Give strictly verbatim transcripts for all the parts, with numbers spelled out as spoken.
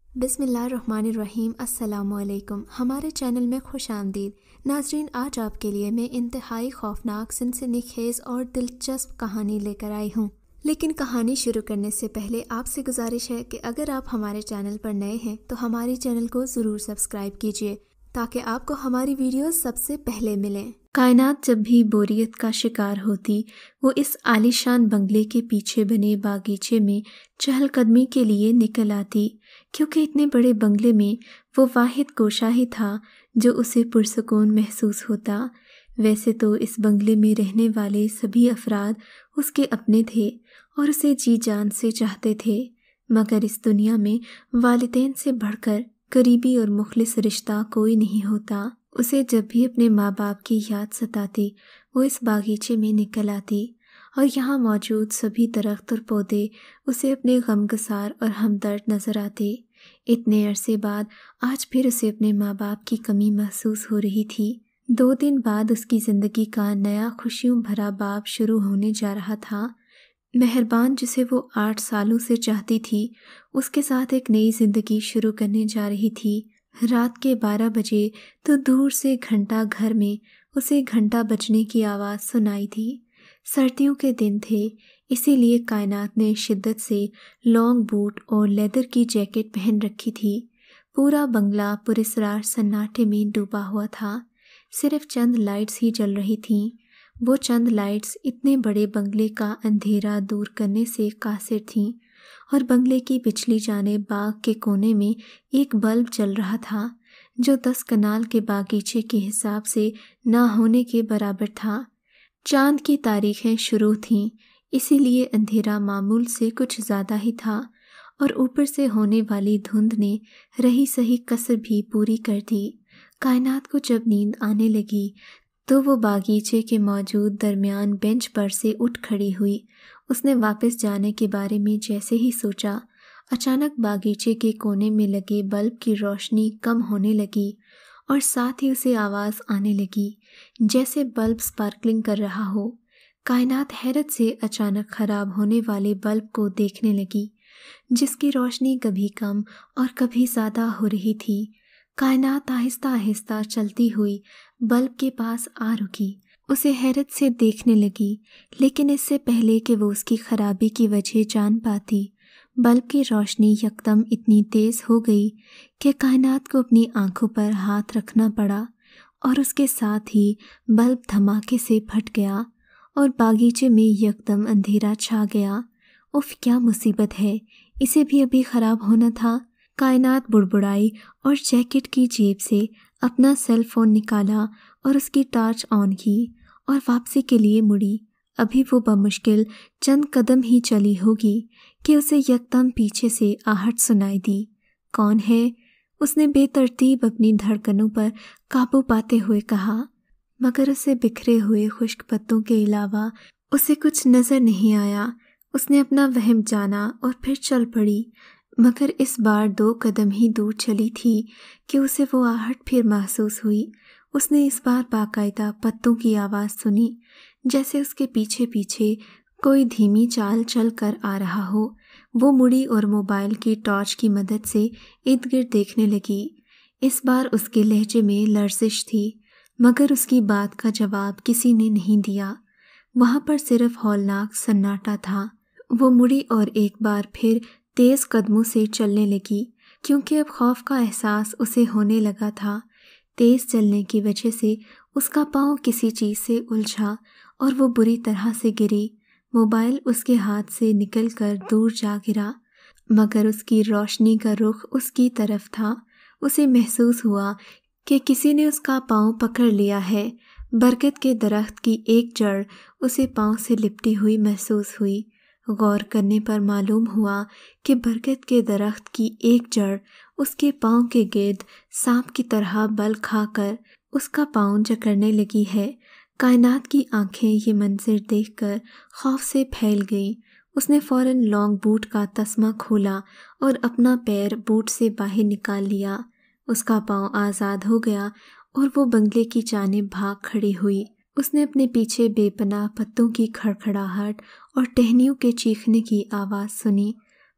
بسم اللہ الرحمن الرحیم۔ السلام علیکم، ہمارے چینل میں خوش آمدید ناظرین۔ آج آپ کے لیے میں انتہائی خوفناک، سنسنی خیز اور دلچسپ کہانی لے کر آئی ہوں، لیکن کہانی شروع کرنے سے پہلے آپ سے گزارش ہے کہ اگر آپ ہمارے چینل پر نئے ہیں تو ہمارے چینل کو ضرور سبسکرائب کیجیے تاکہ آپ کو ہماری ویڈیوز سب سے پہلے ملیں۔ کائنات جب بھی بوریت کا شکار ہوتی، وہ اس عالیشان بنگلے کے پیچھے بنے باغیچے میں چہل قدمی کے لیے نکل آتی، کیونکہ اتنے بڑے بنگلے میں وہ واحد گوشہ ہی تھا جو اسے پرسکون محسوس ہوتا۔ ویسے تو اس بنگلے میں رہنے والے سبھی افراد اس کے اپنے تھے اور اسے جی جان سے چاہتے تھے، مگر اس دنیا میں والدین سے بڑھ کر قریبی اور مخلص رشتہ کوئی نہیں ہوتا۔ اسے جب بھی اپنے ماں باپ کی یاد ستاتی، وہ اس باغیچے میں نکل آتی اور یہاں موجود سبھی درخت اور پودے اسے اپنے غمگسار اور ہمدرد نظر آتے۔ اتنے عرصے بعد آج پھر اسے اپنے ماں باپ کی کمی محسوس ہو رہی تھی۔ دو دن بعد اس کی زندگی کا نیا خوشیوں بھرا باب شروع ہونے جا رہا تھا۔ مہربان، جسے وہ آٹھ سالوں سے چاہتی تھی، اس کے ساتھ ایک نئی زندگی شروع کرنے جا رہی تھی۔ رات کے بارہ بجے تو دور سے گھنٹہ گھر میں اسے گھنٹہ بجنے کی آواز سنائی تھی۔ سردیوں کے دن تھے، اسی لیے کائنات نے شدت سے لانگ بوٹ اور لیدر کی جیکٹ پہن رکھی تھی۔ پورا بنگلہ پراسرار سناٹے میں ڈوبا ہوا تھا، صرف چند لائٹس ہی جل رہی تھیں۔ وہ چند لائٹس اتنے بڑے بنگلے کا اندھیرا دور کرنے سے قاصر تھیں، اور بنگلے کی پچھلی جانب باغ کے کونے میں ایک بلب جل رہا تھا جو دس کنال کے باغیچے کے حساب سے نہ ہونے کے برابر تھا۔ چاند کی تاریخیں شروع تھیں، اسی لیے اندھیرا معمول سے کچھ زیادہ ہی تھا، اور اوپر سے ہونے والی دھند نے رہی سہی کسر بھی پوری کر دی۔ کائنات کو جب نیند آنے لگی تو وہ باغیچے کے موجود درمیان بینچ پر سے اٹھ کھڑی ہوئی۔ اس نے واپس جانے کے بارے میں جیسے ہی سوچا، اچانک باغیچے کے کونے میں لگے بلب کی روشنی کم ہونے لگی اور ساتھ ہی اسے آواز آنے لگی جیسے بلب سپارکلنگ کر رہا ہو۔ کائنات حیرت سے اچانک خراب ہونے والے بلب کو دیکھنے لگی، جس کی روشنی کبھی کم اور کبھی زیادہ ہو رہی تھی۔ کائنات آہستہ آہستہ چلتی ہوئی بلب کے پاس آ رکی، اسے حیرت سے دیکھنے لگی، لیکن اس سے پہلے کہ وہ اس کی خرابی کی وجہ جان پاتی، بلب کی روشنی یکدم اتنی تیز ہو گئی کہ کائنات کو اپنی آنکھوں پر ہاتھ رکھنا پڑا، اور اس کے ساتھ ہی بلب دھماکے سے پھٹ گیا اور باغیچے میں یکدم اندھیرا چھا گیا۔ اف، کیا مصیبت ہے، اسے بھی ابھی خراب ہونا تھا۔ کائنات بڑبڑائی اور جیکٹ کی جیب سے اپنا سیل فون نکالا اور اس کی ٹارچ آن کی اور واپسی کے لیے مڑی۔ ابھی وہ بمشکل چند قدم ہی چلی ہوگی کہ اسے یکدم پیچھے سے آہٹ سنائی دی۔ کون ہے؟ اس نے بے ترتیب اپنی دھڑکنوں پر قابو پاتے ہوئے کہا، مگر اسے بکھرے ہوئے خشک پتوں کے علاوہ اسے کچھ نظر نہیں آیا۔ اس نے اپنا وہم جانا اور پھر چل پڑی، مگر اس بار دو قدم ہی دور چلی تھی کہ اسے وہ آہٹ پھر محسوس ہوئی۔ اس نے اس بار باقاعدہ پتوں کی آواز سنی، جیسے اس کے پیچھے پیچھے کوئی دھیمی چال چل کر آ رہا ہو۔ وہ مڑی اور موبائل کی ٹارچ کی مدد سے ارد گرد دیکھنے لگی۔ اس بار اس کے لہجے میں لرزش تھی، مگر اس کی بات کا جواب کسی نے نہیں دیا۔ وہاں پر صرف ہولناک سناٹا تھا۔ وہ مڑی اور ایک بار پھر تیز قدموں سے چلنے لگی، کیونکہ اب خوف کا احساس اسے ہونے لگا تھا۔ تیز چلنے کی وجہ سے اس کا پاؤں کسی چیز سے الجھا اور وہ بری طرح سے گری۔ موبائل اس کے ہاتھ سے نکل کر دور جا گرا، مگر اس کی روشنی کا رخ اس کی طرف تھا۔ اسے محسوس ہوا کہ کسی نے اس کا پاؤں پکڑ لیا ہے۔ برکت کے درخت کی ایک جڑ اسے پاؤں سے لپٹی ہوئی محسوس ہوئی۔ غور کرنے پر معلوم ہوا کہ برکت کے درخت کی ایک جڑ اس کے پاؤں کے گرد سانپ کی طرح بل کھا کر اس کا پاؤں جکڑنے لگی ہے۔ کائنات کی آنکھیں یہ منظر دیکھ کر خوف سے پھیل گئیں۔ اس نے فوراً لانگ بوٹ کا تسمہ کھولا اور اپنا پیر بوٹ سے باہر نکال لیا۔ اس کا پاؤں آزاد ہو گیا اور وہ بنگلے کی جانب بھاگ کھڑی ہوئی۔ اس نے اپنے پیچھے بے پناہ پتوں کی کھڑکھڑاہٹ اور ٹہنیوں کے چیخنے کی آواز سنی،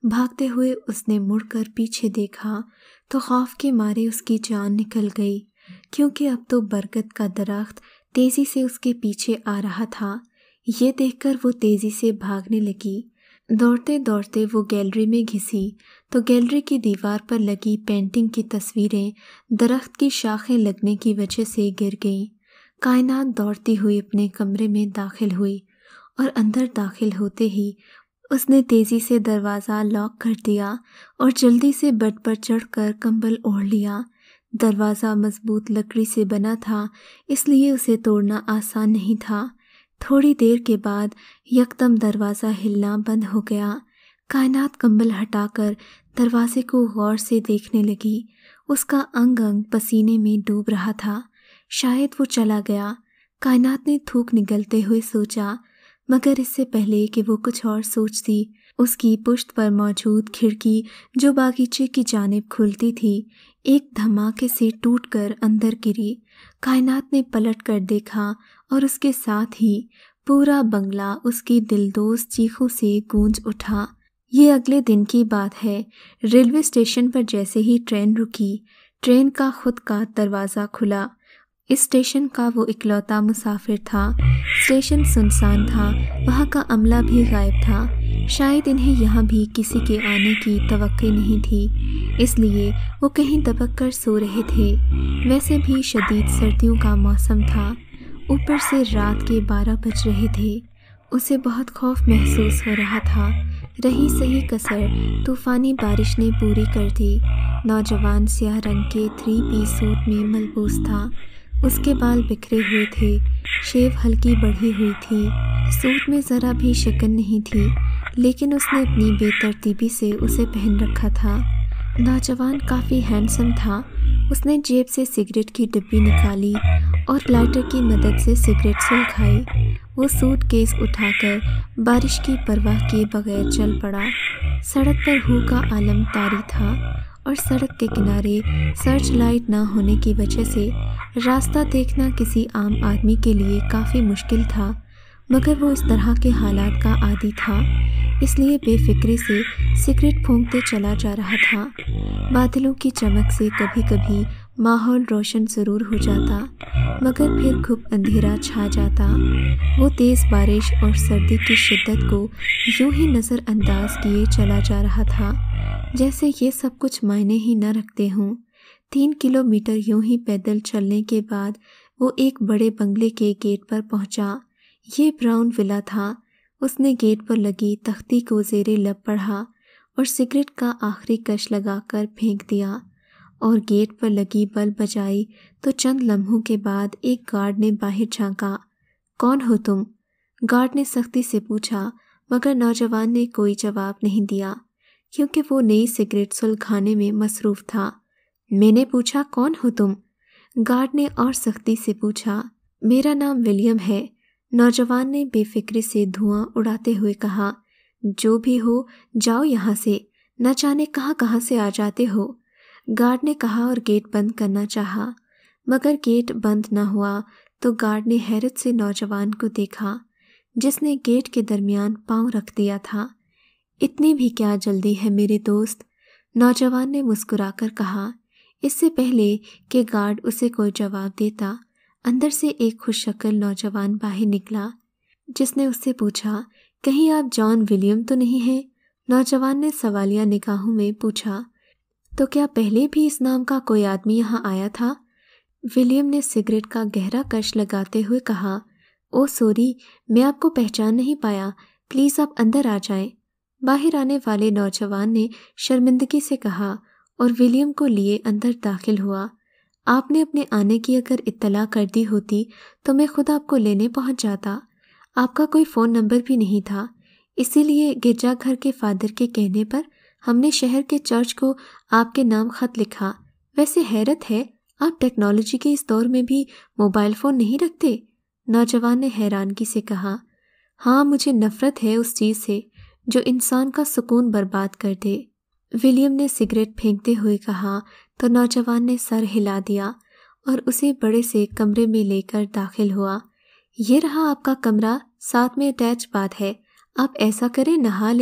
بھاگتے ہوئے اس نے مڑ کر پیچھے دیکھا تو خوف کے مارے اس کی جان نکل گئی، کیونکہ اب تو برگد کا درخت تیزی سے اس کے پیچھے آ رہا تھا۔ یہ دیکھ کر وہ تیزی سے بھاگنے لگی۔ دوڑتے دوڑتے وہ گیلری میں گھسی تو گیلری کی دیوار پر لگی پینٹنگ کی تصویریں درخت کی شاخیں لگنے کی وجہ سے گر گئیں۔ کائنات دوڑتی ہوئی اپنے کمرے میں داخل ہوئی اور اندر داخل ہوتے ہی اس نے تیزی سے دروازہ لاک کر دیا اور جلدی سے بیڈ پر چڑھ کر کمبل اوڑھ لیا۔ دروازہ مضبوط لکڑی سے بنا تھا، اس لیے اسے توڑنا آسان نہیں تھا۔ تھوڑی دیر کے بعد یکدم دروازہ ہلنا بند ہو گیا۔ کائنات کمبل ہٹا کر دروازے کو غور سے دیکھنے لگی۔ اس کا انگ انگ پسینے میں ڈوب رہا تھا، شاید وہ چلا گیا۔ کائنات نے تھوک نگلتے ہوئے سوچا، مگر اس سے پہلے کہ وہ کچھ اور سوچتی، اس کی پشت پر موجود کھڑکی جو باغیچے کی جانب کھلتی تھی ایک دھماکے سے ٹوٹ کر اندر گری۔ کائنات نے پلٹ کر دیکھا اور اس کے ساتھ ہی پورا بنگلہ اس کی دلدوز چیخوں سے گونج اٹھا۔ یہ اگلے دن کی بات ہے۔ ریلوے اسٹیشن پر جیسے ہی ٹرین رکی، ٹرین کا خود کا دروازہ کھلا۔ اس اسٹیشن کا وہ اکلوتا مسافر تھا۔ اسٹیشن سنسان تھا، وہاں کا عملہ بھی غائب تھا۔ شاید انہیں یہاں بھی کسی کے آنے کی توقع نہیں تھی، اس لیے وہ کہیں دبک کر سو رہے تھے۔ ویسے بھی شدید سردیوں کا موسم تھا، اوپر سے رات کے بارہ بج رہے تھے۔ اسے بہت خوف محسوس ہو رہا تھا۔ رہی صحیح کسر طوفانی بارش نے پوری کر دی۔ نوجوان سیاہ رنگ کے تھری پیس سوٹ میں ملبوس تھا، اس کے بال بکھرے ہوئے تھے، شیو ہلکی بڑھی ہوئی تھی، سوٹ میں ذرا بھی شکن نہیں تھی، لیکن اس نے اپنی بے ترتیبی سے اسے پہن رکھا تھا۔ نوجوان کافی ہینڈسم تھا۔ اس نے جیب سے سگریٹ کی ڈبی نکالی اور لائٹر کی مدد سے سگریٹ سلگائی۔ وہ سوٹ کیس اٹھا کر بارش کی پرواہ کیے بغیر چل پڑا۔ سڑک پر ہو کا عالم طاری تھا اور سڑک کے کنارے سرچ لائٹ نہ ہونے کی وجہ سے راستہ دیکھنا کسی عام آدمی کے لیے کافی مشکل تھا، مگر وہ اس طرح کے حالات کا عادی تھا، اس لیے بے فکری سے سگریٹ پھونکتے چلا جا رہا تھا۔ بادلوں کی چمک سے کبھی کبھی ماحول روشن ضرور ہو جاتا، مگر پھر گھپ اندھیرا چھا جاتا۔ وہ تیز بارش اور سردی کی شدت کو یوں ہی نظر انداز کیے چلا جا رہا تھا جیسے یہ سب کچھ معنی ہی نہ رکھتے ہوں۔ تین کلومیٹر یوں ہی پیدل چلنے کے بعد وہ ایک بڑے بنگلے کے گیٹ پر پہنچا۔ یہ براؤن ولا تھا۔ اس نے گیٹ پر لگی تختی کو زیر لب پڑھا اور سگریٹ کا آخری کش لگا کر پھینک دیا اور گیٹ پر لگی بلب بجائی تو چند لمحوں کے بعد ایک گارڈ نے باہر جھانکا۔ کون ہو تم؟ گارڈ نے سختی سے پوچھا، مگر نوجوان نے کوئی جواب نہیں دیا کیونکہ وہ نئی سگریٹ سلگانے میں مصروف تھا۔ میں نے پوچھا کون ہو تم؟ گارڈ نے اور سختی سے پوچھا۔ میرا نام ولیم ہے، نوجوان نے بے فکری سے دھواں اڑاتے ہوئے کہا۔ جو بھی ہو جاؤ یہاں سے، نہ جانے کہاں کہاں سے آ جاتے ہو، گارڈ نے کہا اور گیٹ بند کرنا چاہا، مگر گیٹ بند نہ ہوا تو گارڈ نے حیرت سے نوجوان کو دیکھا جس نے گیٹ کے درمیان پاؤں رکھ دیا تھا۔ اتنی بھی کیا جلدی ہے میرے دوست؟ نوجوان نے مسکرا کر کہا۔ اس سے پہلے کہ گارڈ اسے کوئی جواب دیتا، اندر سے ایک خوش شکل نوجوان باہر نکلا جس نے اس سے پوچھا، کہیں آپ جان ولیم تو نہیں ہیں؟ نوجوان نے سوالیہ نگاہوں میں پوچھا، تو کیا پہلے بھی اس نام کا کوئی آدمی یہاں آیا تھا؟ ولیم نے سگریٹ کا گہرا کش لگاتے ہوئے کہا، او سوری، میں آپ کو پہچان نہیں پایا، پلیز آپ اندر آ جائیں۔ باہر آنے والے نوجوان نے شرمندگی سے کہا اور ولیم کو لیے اندر داخل ہوا۔ آپ نے اپنے آنے کی اگر اطلاع کر دی ہوتی تو میں خود آپ کو لینے پہنچ جاتا۔ آپ کا کوئی فون نمبر بھی نہیں تھا، اسی لیے گرجا گھر کے فادر کے کہنے پر ہم نے شہر کے چرچ کو آپ کے نام خط لکھا۔ ویسے حیرت ہے، آپ ٹیکنالوجی کے اس دور میں بھی موبائل فون نہیں رکھتے؟ نوجوان نے حیرانگی سے کہا۔ ہاں، مجھے نفرت ہے اس چیز سے جو انسان کا سکون برباد کر دے، ولیم نے سگریٹ پھینکتے ہوئے کہا تو نوجوان نے سر ہلا دیا اور اسے بڑے سے کمرے میں لے کر داخل ہوا۔ یہ رہا آپ کا کمرہ، ساتھ میں اٹیچ باتھ ہے، آپ ایسا کریں نہا لیں،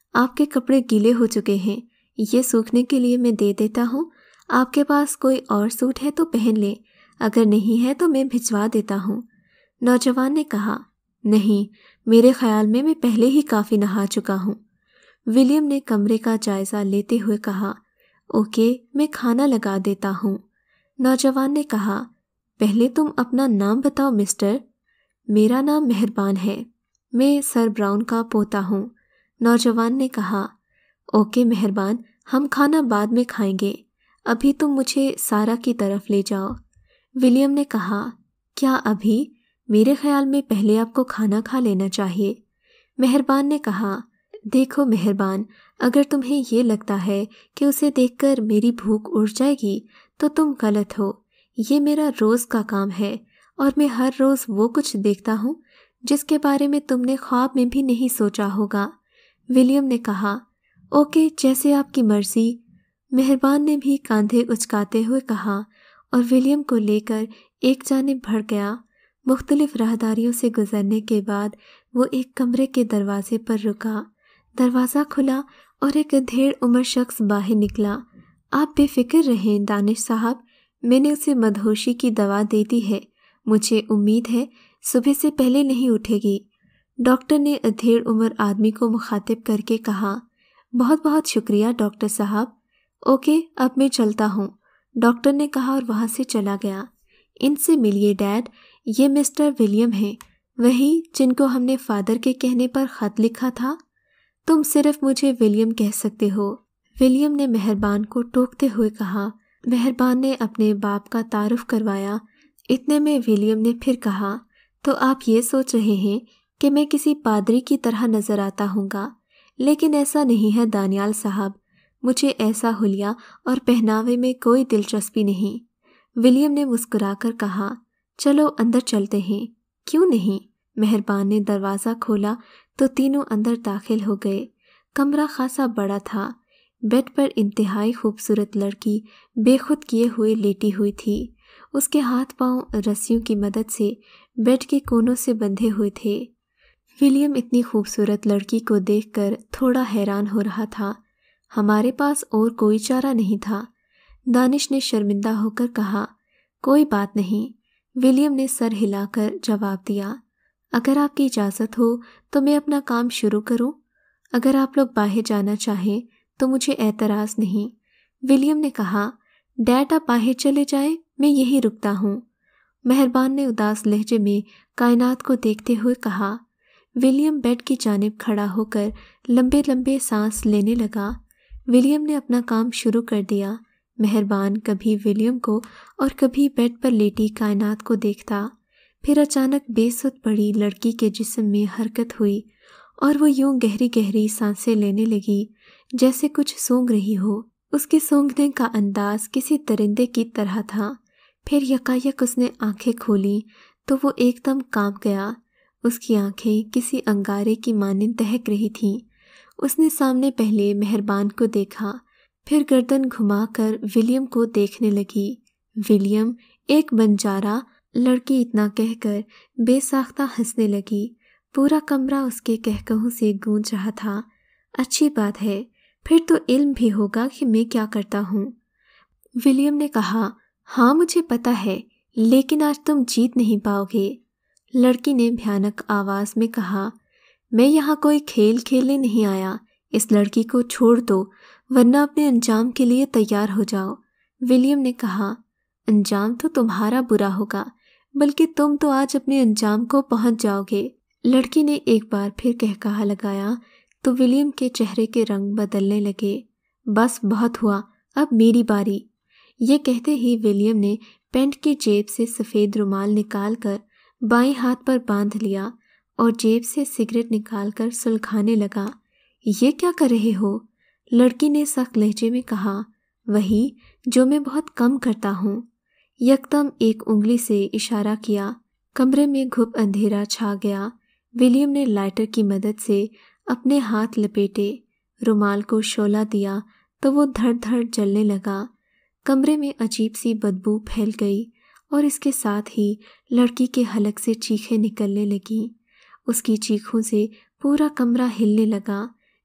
آپ کے کپڑے گیلے ہو چکے ہیں، یہ سوکھنے کے لیے میں دے دیتا ہوں۔ آپ کے پاس کوئی اور سوٹ ہے تو پہن لیں، اگر نہیں ہے تو میں بھجوا دیتا ہوں۔ نوجوان نے کہا، نہیں، میرے خیال میں میں پہلے ہی کافی نہا چکا ہوں۔ ولیم نے کمرے کا جائزہ لیتے ہوئے کہا، اوکے، میں کھانا لگا دیتا ہوں۔ نوجوان نے کہا، پہلے تم اپنا نام بتاؤ مسٹر۔ میرا نام مہربان ہے، میں سر براؤن کا پوتا ہوں۔ نوجوان نے کہا، اوکے مہربان، ہم کھانا بعد میں کھائیں گے، ابھی تم مجھے سارا کی طرف لے جاؤ۔ ولیم نے کہا، کیا ابھی؟ میرے خیال میں پہلے آپ کو کھانا کھا لینا چاہیے۔ مہربان نے کہا، دیکھو مہربان، اگر تمہیں یہ لگتا ہے کہ اسے دیکھ کر میری بھوک اڑ جائے گی تو تم غلط ہو۔ یہ میرا روز کا کام ہے اور میں ہر روز وہ کچھ دیکھتا ہوں جس کے بارے میں تم نے خواب میں بھی نہیں سوچا ہوگا۔ ولیم نے کہا، اوکے، جیسے آپ کی مرضی۔ مہربان نے بھی کاندھے اچکاتے ہوئے کہا اور ولیم کو لے کر ایک جانب بڑھ گیا۔ مختلف راہداریوں سے گزرنے کے بعد وہ ایک کمرے کے دروازے پر رکا۔ دروازہ کھلا اور ایک ادھیڑ عمر شخص باہر نکلا۔ آپ بے فکر رہیں دانش صاحب، میں نے اسے مدہوشی کی دوا دے دی ہے، مجھے امید ہے صبح سے پہلے نہیں اٹھے گی۔ ڈاکٹر نے ادھیڑ عمر آدمی کو مخاطب کر کے کہا، بہت بہت شکریہ ڈاکٹر صاحب، اوکے اب میں چلتا ہوں، ڈاکٹر نے کہا اور وہاں سے چلا گیا۔ ان سے ملیے ڈیڈ، یہ مسٹر ولیم ہیں، وہی جن کو ہم نے فادر کے کہنے پر خط لکھا تھا۔ تم صرف مجھے ولیم کہہ سکتے ہو، ولیم نے مہربان کو ٹوکتے ہوئے کہا۔ مہربان نے اپنے باپ کا تعارف کروایا۔ اتنے میں ولیم نے پھر کہا، تو آپ یہ سوچ رہے ہیں کہ میں کسی پادری کی طرح نظر آتا ہوں گا، لیکن ایسا نہیں ہے دانیال صاحب، مجھے ایسا حلیہ اور پہناوے میں کوئی دلچسپی نہیں۔ ولیم نے مسکرا کر کہا، چلو اندر چلتے ہیں۔ کیوں نہیں؟ مہربان نے دروازہ کھولا تو تینوں اندر داخل ہو گئے۔ کمرہ خاصا بڑا تھا۔ بیڈ پر انتہائی خوبصورت لڑکی بے خود کیے ہوئے لیٹی ہوئی تھی۔ اس کے ہاتھ پاؤں رسیوں کی مدد سے بیڈ کے کونوں سے بندھے ہوئے تھے۔ ولیم اتنی خوبصورت لڑکی کو دیکھ کر تھوڑا حیران ہو رہا تھا۔ ہمارے پاس اور کوئی چارہ نہیں تھا، دانش نے شرمندہ ہو کر کہا۔ کوئی بات نہیں، ولیم نے سر ہلا کر جواب دیا۔ اگر آپ کی اجازت ہو تو میں اپنا کام شروع کروں؟ اگر آپ لوگ باہر جانا چاہیں تو مجھے اعتراض نہیں۔ ولیم نے کہا، ڈیڈ آپ باہر چلے جائیں، میں یہیں رکتا ہوں۔ مہربان نے اداس لہجے میں کائنات کو دیکھتے ہوئے کہا۔ ولیم بیڈ کی جانب کھڑا ہو کر لمبے لمبے سانس لینے لگا۔ ولیم نے اپنا کام شروع کر دیا۔ مہربان کبھی ولیم کو اور کبھی بیڈ پر لیٹی کائنات کو دیکھتا، پھر اچانک بے سد پڑی لڑکی کے جسم میں حرکت ہوئی اور وہ یوں گہری گہری سانسیں لینے لگی جیسے کچھ سونگ رہی ہو۔ اس کے سونگنے کا انداز کسی درندے کی طرح تھا۔ پھر یکایک اس نے آنکھیں کھولیں تو وہ ایک دم کانپ گیا۔ اس کی آنکھیں کسی انگارے کی مانند دہک رہی تھیں۔ اس نے سامنے پہلے مہربان کو دیکھا، پھر گردن گھما کر ولیم کو دیکھنے لگی۔ ولیم ایک بنجارہ، لڑکی اتنا کہہ کر بے ساختہ ہنسنے لگی۔ پورا کمرہ اس کے کہکہوں سے گونج رہا تھا۔ اچھی بات ہے، پھر تو علم بھی ہوگا کہ میں کیا کرتا ہوں۔ ولیم نے کہا، ہاں مجھے پتا ہے، لیکن آج تم جیت نہیں پاؤ گے۔ لڑکی نے بھیانک آواز میں کہا، میں یہاں کوئی کھیل کھیلنے نہیں آیا، اس لڑکی کو چھوڑ دو ورنہ اپنے انجام کے لیے تیار ہو جاؤ۔ ولیم نے کہا، انجام تو تمہارا برا ہوگا، بلکہ تم تو آج اپنے انجام کو پہنچ جاؤ گے۔ لڑکی نے ایک بار پھر کہکہا لگایا تو ولیم کے چہرے کے رنگ بدلنے لگے۔ بس بہت ہوا، اب میری باری۔ یہ کہتے ہی ولیم نے پینٹ کی جیب سے سفید رومال نکال کر بائیں ہاتھ پر باندھ لیا اور جیب سے سگریٹ نکال کر سلکھانے لگا۔ یہ کیا کر رہے ہو؟ لڑکی نے سخت لہجے میں کہا، وہی جو میں بہت کم کرتا ہوں۔ یکدم ایک انگلی سے اشارہ کیا، کمرے میں گھپ اندھیرا چھا گیا۔ ولیم نے لائٹر کی مدد سے اپنے ہاتھ لپیٹے، رومال کو شعلہ دیا تو وہ دھڑ دھڑ جلنے لگا۔ کمرے میں عجیب سی بدبو پھیل گئی اور اس کے ساتھ ہی لڑکی کے حلق سے چیخیں نکلنے لگیں۔ اس کی چیخوں سے پورا کمرہ ہلنے لگا۔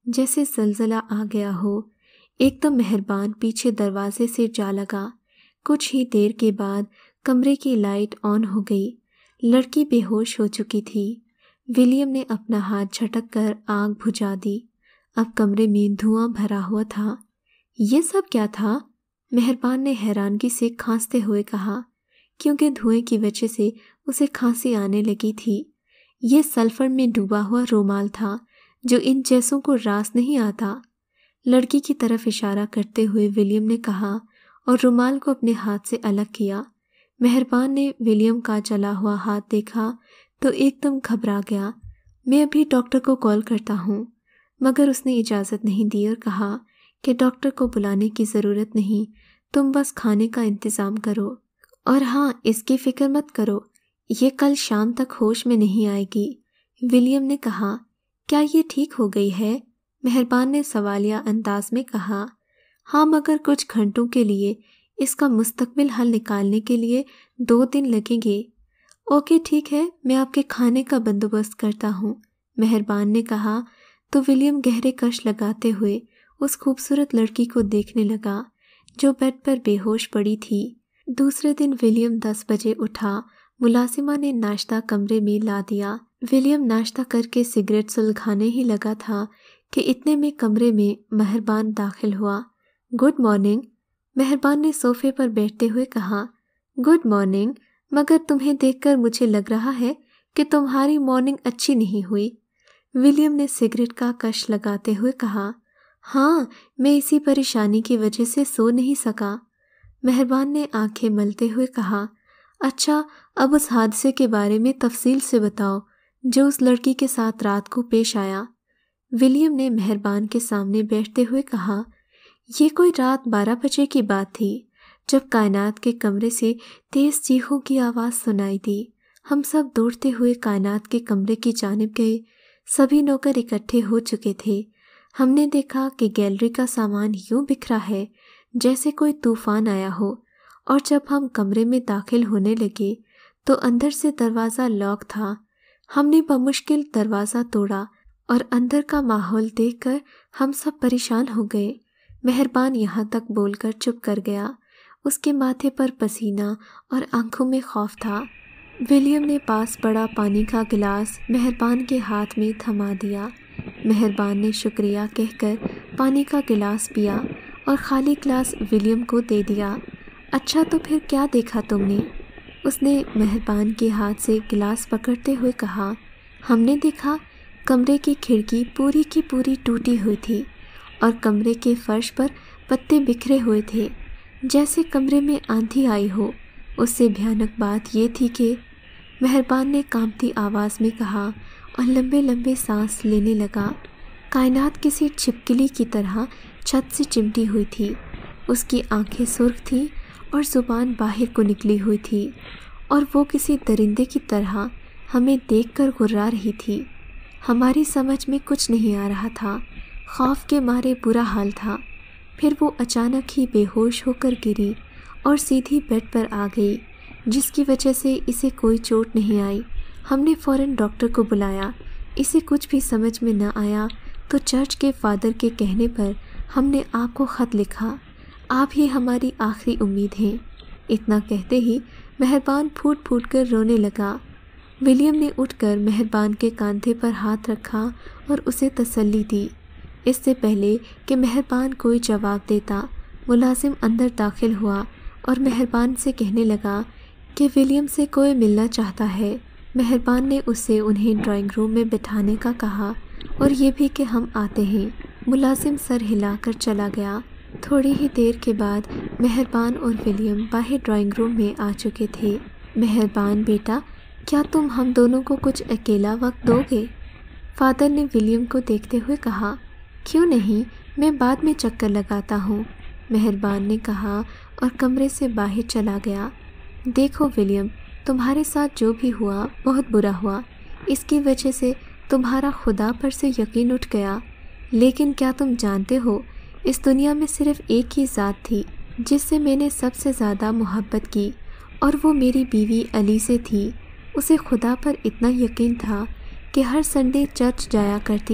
جیسے زلزلہ آ گیا ہو۔ ایک دم مہربان پیچھے دروازے سے جا لگا۔ کچھ ہی دیر کے بعد کمرے کی لائٹ آن ہو گئی۔ لڑکی بے ہوش ہو چکی تھی۔ ولیم نے اپنا ہاتھ جھٹک کر آگ بجھا دی۔ اب کمرے میں دھواں بھرا ہوا تھا۔ یہ سب کیا تھا؟ مہربان نے حیرانگی سے کھانستے ہوئے کہا، کیونکہ دھوئیں کی وجہ سے اسے کھانسی آنے لگی تھی۔ یہ سلفر میں ڈوبا ہوا رومال تھا جو ان جیسوں کو راس نہیں آتا۔ لڑکی کی طرف اشارہ کرتے ہوئے ولیم نے کہا اور رومال کو اپنے ہاتھ سے الگ کیا۔ مہربان نے ولیم کا جلا ہوا ہاتھ دیکھا تو ایک دم گھبرا گیا۔ میں ابھی ڈاکٹر کو کال کرتا ہوں، مگر اس نے اجازت نہیں دی اور کہا کہ ڈاکٹر کو بلانے کی ضرورت نہیں، تم بس کھانے کا انتظام کرو، اور ہاں اس کی فکر مت کرو، یہ کل شام تک ہوش میں نہیں آئے گی۔ ولیم نے کہا، کیا یہ ٹھیک ہو گئی ہے؟ مہربان نے سوالیہ انداز میں کہا، ہاں مگر کچھ گھنٹوں کے لیے، اس کا مستقبل حل نکالنے کے لیے دو دن لگیں گے۔ اوکے ٹھیک ہے، میں آپ کے کھانے کا بندوبست کرتا ہوں، مہربان نے کہا تو ولیم گہرے کش لگاتے ہوئے اس خوبصورت لڑکی کو دیکھنے لگا جو بیڈ پر بے ہوش پڑی تھی۔ دوسرے دن ولیم دس بجے اٹھا۔ ملازمہ نے ناشتہ کمرے میں لا دیا۔ ولیم ناشتہ کر کے سگریٹ سلگانے ہی لگا تھا کہ اتنے میں کمرے میں مہربان داخل ہوا۔ گڈ مارننگ، مہربان نے صوفے پر بیٹھتے ہوئے کہا۔ گڈ مارننگ، مگر تمہیں دیکھ کر مجھے لگ رہا ہے کہ تمہاری مارننگ اچھی نہیں ہوئی۔ ولیم نے سگریٹ کا کش لگاتے ہوئے کہا، ہاں میں اسی پریشانی کی وجہ سے سو نہیں سکا۔ مہربان نے آنکھیں ملتے ہوئے کہا، اچھا اب اس حادثے کے بارے میں تفصیل سے بتاؤ جو اس لڑکی کے ساتھ رات کو پیش آیا۔ ولیم نے مہربان کے سامنے بیٹھتے ہوئے کہا، یہ کوئی رات بارہ بجے کی بات تھی جب کائنات کے کمرے سے تیز چیخوں کی آواز سنائی دی۔ ہم سب دوڑتے ہوئے کائنات کے کمرے کی جانب گئے۔ سبھی نوکر اکٹھے ہو چکے تھے۔ ہم نے دیکھا کہ گیلری کا سامان یوں بکھرا ہے جیسے کوئی طوفان آیا ہو، اور جب ہم کمرے میں داخل ہونے لگے تو اندر سے دروازہ لاک تھا۔ ہم نے بمشکل دروازہ توڑا اور اندر کا ماحول دیکھ کر ہم سب پریشان ہو گئے۔ مہربان یہاں تک بول کر چپ کر گیا۔ اس کے ماتھے پر پسینہ اور آنکھوں میں خوف تھا۔ ولیم نے پاس پڑا پانی کا گلاس مہربان کے ہاتھ میں تھما دیا۔ مہربان نے شکریہ کہہ کر پانی کا گلاس پیا اور خالی گلاس ولیم کو دے دیا۔ اچھا تو پھر کیا دیکھا تم نے؟ اس نے مہربان کے ہاتھ سے گلاس پکڑتے ہوئے کہا۔ ہم نے دیکھا کمرے کی کھڑکی پوری کی پوری ٹوٹی ہوئی تھی اور کمرے کے فرش پر پتے بکھرے ہوئے تھے جیسے کمرے میں آندھی آئی ہو۔ اس سے بھیانک بات یہ تھی کہ مہربان نے کانپتی آواز میں کہا اور لمبے لمبے سانس لینے لگا، کائنات کسی چھپکلی کی طرح چھت سے چمٹی ہوئی تھی۔ اس کی آنکھیں سرخ تھیں اور زبان باہر کو نکلی ہوئی تھی، اور وہ کسی درندے کی طرح ہمیں دیکھ کر گھرا رہی تھی۔ ہماری سمجھ میں کچھ نہیں آ رہا تھا، خوف کے مارے برا حال تھا۔ پھر وہ اچانک ہی بے ہوش ہو کر گری اور سیدھی بیڈ پر آ گئی، جس کی وجہ سے اسے کوئی چوٹ نہیں آئی۔ ہم نے فوراً ڈاکٹر کو بلایا۔ اسے کچھ بھی سمجھ میں نہ آیا تو چرچ کے فادر کے کہنے پر ہم نے آپ کو خط لکھا۔ آپ ہی ہماری آخری امید ہیں۔ اتنا کہتے ہی مہربان پھوٹ پھوٹ کر رونے لگا۔ ولیم نے اٹھ کر مہربان کے کاندھے پر ہاتھ رکھا اور اسے تسلی دی۔ اس سے پہلے کہ مہربان کوئی جواب دیتا، ملازم اندر داخل ہوا اور مہربان سے کہنے لگا کہ ولیم سے کوئی ملنا چاہتا ہے۔ مہربان نے اس سے انہیں ڈرائنگ روم میں بٹھانے کا کہا اور یہ بھی کہ ہم آتے ہیں۔ ملازم سر ہلا کر چلا گیا۔ تھوڑی ہی دیر کے بعد مہربان اور ولیم باہر ڈرائنگ روم میں آ چکے تھے۔ مہربان بیٹا، کیا تم ہم دونوں کو کچھ اکیلا وقت دو گے؟ فادر نے ولیم کو دیکھتے ہوئے کہا۔ کیوں نہیں، میں بعد میں چکر لگاتا ہوں، مہربان نے کہا اور کمرے سے باہر چلا گیا۔ دیکھو ولیم، تمہارے ساتھ جو بھی ہوا بہت برا ہوا۔ اس کی وجہ سے تمہارا خدا پر سے یقین اٹھ گیا، لیکن کیا تم جانتے ہو اس دنیا میں صرف ایک ہی ذات تھی جس سے میں نے سب سے زیادہ محبت کی، اور وہ میری بیوی علی سے تھی۔ اسے خدا پر اتنا یقین تھا کہ ہر سنڈے چرچ جایا کرتی تھی۔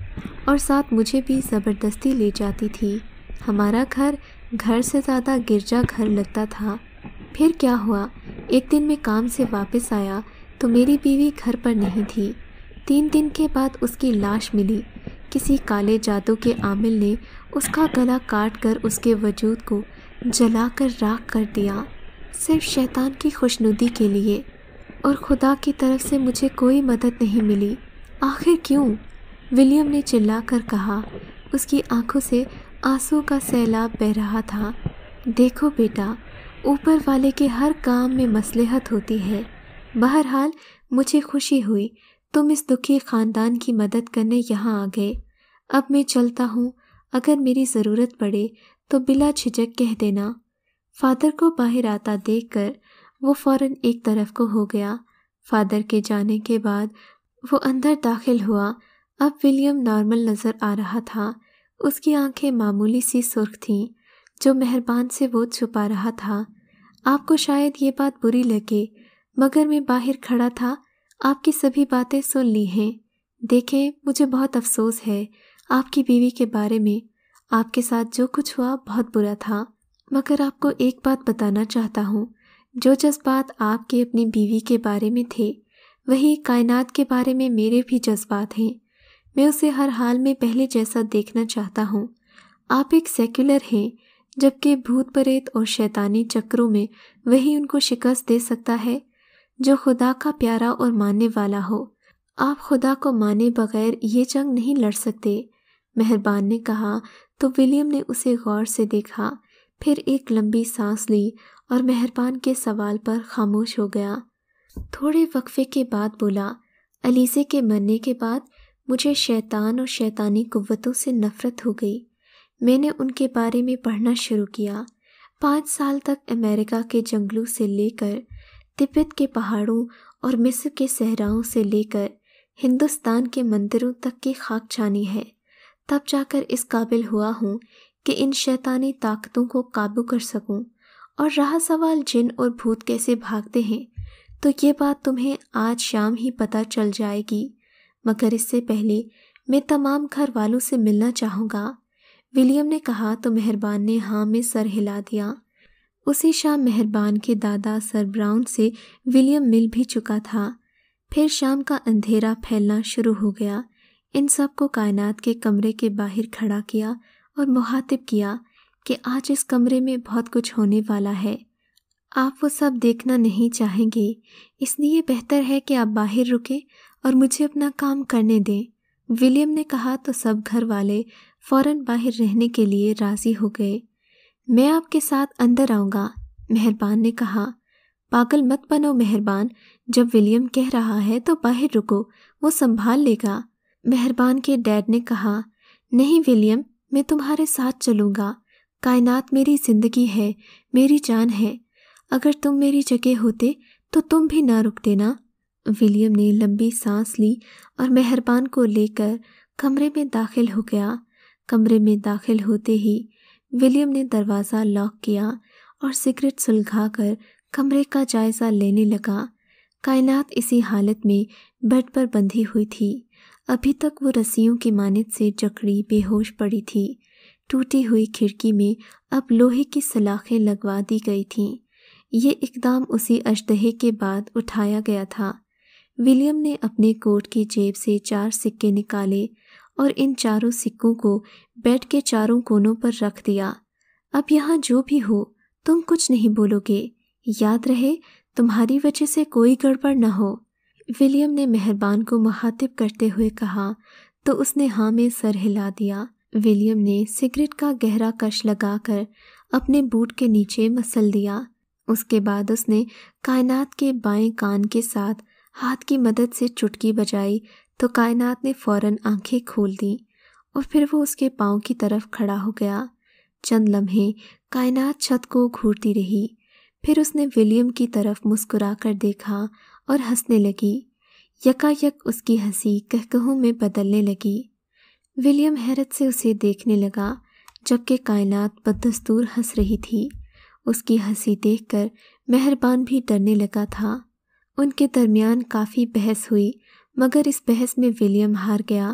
اور ساتھ مجھے بھی زبردستی لے جاتی تھی۔ ہمارا گھر گھر سے زیادہ گرجا گھر لگتا تھا۔ پھر کیا ہوا، ایک دن میں کام سے واپس آیا تو میری بیوی گھر پر نہیں تھی۔ تین دن کے بعد اس کی لاش ملی۔ کسی کالے جادو کے عامل نے اس کا گلا کاٹ کر اس کے وجود کو جلا کر راکھ کر دیا، صرف شیطان کی خوشنودی کے لیے، اور خدا کی طرف سے مجھے کوئی مدد نہیں ملی۔ آخر کیوں؟ ولیم نے چلا کر کہا۔ اس کی آنکھوں سے آنسو کا سیلاب بہہ رہا تھا۔ دیکھو بیٹا، اوپر والے کے ہر کام میں مصلحت ہوتی ہے۔ بہرحال مجھے خوشی ہوئی تم اس دکھی خاندان کی مدد کرنے یہاں آ گئے۔ اب میں چلتا ہوں، اگر میری ضرورت پڑے تو بلا جھجک کہہ دینا۔ فادر کو باہر آتا دیکھ کر وہ فوراً ایک طرف کو ہو گیا۔ فادر کے جانے کے بعد وہ اندر داخل ہوا۔ اب ولیم نارمل نظر آ رہا تھا۔ اس کی آنکھیں معمولی سی سرخ تھیں جو مہربان سے وہ چھپا رہا تھا۔ آپ کو شاید یہ بات بری لگے، مگر میں باہر کھڑا تھا، آپ کی سبھی باتیں سن لی ہیں۔ دیکھیں، مجھے بہت افسوس ہے آپ کی بیوی کے بارے میں۔ آپ کے ساتھ جو کچھ ہوا بہت برا تھا، مگر آپ کو ایک بات بتانا چاہتا ہوں، جو جذبات آپ کے اپنی بیوی کے بارے میں تھے، وہی کائنات کے بارے میں میرے بھی جذبات ہیں۔ میں اسے ہر حال میں پہلے جیسا دیکھنا چاہتا ہوں۔ آپ ایک سیکولر ہیں، جبکہ بھوت پریت اور شیطانی چکروں میں وہی ان کو شکست دے سکتا ہے جو خدا کا پیارا اور ماننے والا ہو۔ آپ خدا کو مانے بغیر یہ جنگ نہیں لڑ سکتے، مہربان نے کہا تو ولیم نے اسے غور سے دیکھا، پھر ایک لمبی سانس لی اور مہربان کے سوال پر خاموش ہو گیا۔ تھوڑے وقفے کے بعد بولا، علیزے کے مرنے کے بعد مجھے شیطان اور شیطانی قوتوں سے نفرت ہو گئی۔ میں نے ان کے بارے میں پڑھنا شروع کیا۔ پانچ سال تک امریکہ کے جنگلوں سے لے کر تبت کے پہاڑوں اور مصر کے صحراؤں سے لے کر ہندوستان کے مندروں تک کی خاک چھانی ہے، تب جا کر اس قابل ہوا ہوں کہ ان شیطانی طاقتوں کو قابو کر سکوں۔ اور رہا سوال جن اور بھوت کیسے بھاگتے ہیں، تو یہ بات تمہیں آج شام ہی پتہ چل جائے گی، مگر اس سے پہلے میں تمام گھر والوں سے ملنا چاہوں گا۔ ولیم نے کہا تو مہربان نے ہاں میں سر ہلا دیا۔ اسی شام مہربان کے دادا سر براؤن سے ولیم مل بھی چکا تھا۔ پھر شام کا اندھیرا پھیلنا شروع ہو گیا۔ ان سب کو کائنات کے کمرے کے باہر کھڑا کیا اور مخاطب کیا کہ آج اس کمرے میں بہت کچھ ہونے والا ہے۔ آپ وہ سب دیکھنا نہیں چاہیں گے، اس لیے بہتر ہے کہ آپ باہر رکیں اور مجھے اپنا کام کرنے دیں۔ ولیم نے کہا تو سب گھر والے فوراً باہر رہنے کے لیے راضی ہو گئے۔ میں آپ کے ساتھ اندر آؤں گا، مہربان نے کہا۔ پاگل مت بنو مہربان، جب ولیم کہہ رہا ہے تو باہر رکو، وہ سنبھال لے گا۔ مہربان کے ڈیڈ نے کہا، نہیں ولیم، میں تمہارے ساتھ چلوں گا۔ کائنات میری زندگی ہے، میری جان ہے۔ اگر تم میری جگہ ہوتے تو تم بھی نہ رکتے نا۔ ولیم نے لمبی سانس لی اور مہربان کو لے کر کمرے میں داخل ہو گیا۔ کمرے میں داخل ہوتے ہی ولیم نے دروازہ لاک کیا اور سگریٹ سلگھا کر کمرے کا جائزہ لینے لگا۔ کائنات اسی حالت میں بیڈ پر بندھی ہوئی تھی۔ ابھی تک وہ رسیوں کی مانند سے جکڑی بے ہوش پڑی تھی۔ ٹوٹی ہوئی کھڑکی میں اب لوہے کی سلاخیں لگوا دی گئی تھیں۔ یہ اقدام اسی اژدہے کے بعد اٹھایا گیا تھا۔ ولیم نے اپنے کوٹ کی جیب سے چار سکے نکالے اور ان چاروں سکوں کو بیڈ کے چاروں کونوں پر رکھ دیا۔ اب یہاں جو بھی ہو تم کچھ نہیں بولو گے، یاد رہے تمہاری وجہ سے کوئی گڑبڑ نہ ہو۔ ولیم نے مہربان کو مخاطب کرتے ہوئے کہا تو اس نے ہاں میں سر ہلا دیا۔ ولیم نے سگریٹ کا گہرا کش لگا کر اپنے بوٹ کے نیچے مسل دیا۔ اس کے بعد اس نے کائنات کے بائیں کان کے ساتھ ہاتھ کی مدد سے چٹکی بجائی تو کائنات نے فوراً آنکھیں کھول دیں اور پھر وہ اس کے پاؤں کی طرف کھڑا ہو گیا۔ چند لمحے کائنات چھت کو گھورتی رہی، پھر اس نے ولیم کی طرف مسکرا کر دیکھا اور ہنسنے لگی۔ یکا یک اس کی ہنسی کہکہوں میں بدلنے لگی۔ ولیم حیرت سے اسے دیکھنے لگا جبکہ کائنات بددستور ہنس رہی تھی۔ اس کی ہنسی دیکھ کر مہربان بھی ڈرنے لگا تھا۔ ان کے درمیان کافی بحث ہوئی، مگر اس بحث میں ولیم ہار گیا۔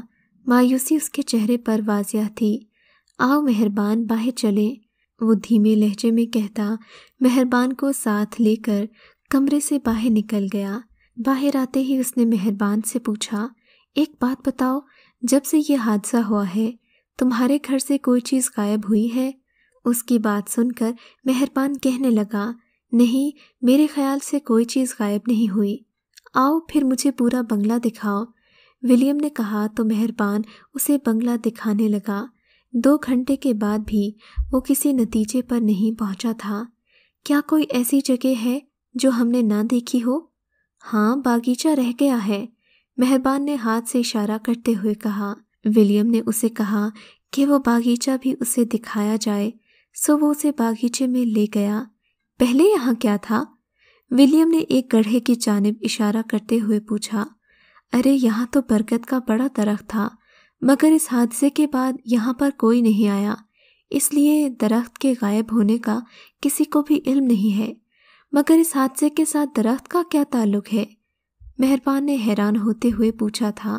मायूसी उसके चेहरे पर वाज़िह थी। आओ मेहरबान बाहर चलें, वो धीमे लहजे में कहता मेहरबान को साथ लेकर कमरे से बाहर निकल गया। बाहर आते ही उसने मेहरबान से पूछा, एक बात बताओ, जब से ये हादसा हुआ है तुम्हारे घर से कोई चीज़ गायब हुई है? उसकी बात सुनकर मेहरबान कहने लगा, नहीं, मेरे ख्याल से कोई चीज़ गायब नहीं हुई। आओ फिर मुझे पूरा बंगला दिखाओ, विलियम ने कहा तो मेहरबान उसे बंगला दिखाने लगा। दो घंटे के बाद भी वो किसी नतीजे पर नहीं पहुंचा था। क्या कोई ऐसी जगह है जो हमने ना देखी हो? हाँ, बागीचा रह गया है, मेहरबान ने हाथ से इशारा करते हुए कहा। विलियम ने उसे कहा कि वो बागीचा भी उसे दिखाया जाए, सो वो उसे बागीचे में ले गया। पहले यहाँ क्या था? विलियम ने एक गड्ढे की जानिब इशारा करते हुए पूछा। अरे यहाँ तो बरगद का बड़ा दरख्त था, मगर इस हादसे के बाद यहाँ पर कोई नहीं आया, इसलिए दरख्त के गायब होने का किसी को भी इल्म नहीं है। मगर इस हादसे के साथ दरख्त का क्या ताल्लुक है? मेहरबान ने हैरान होते हुए पूछा था।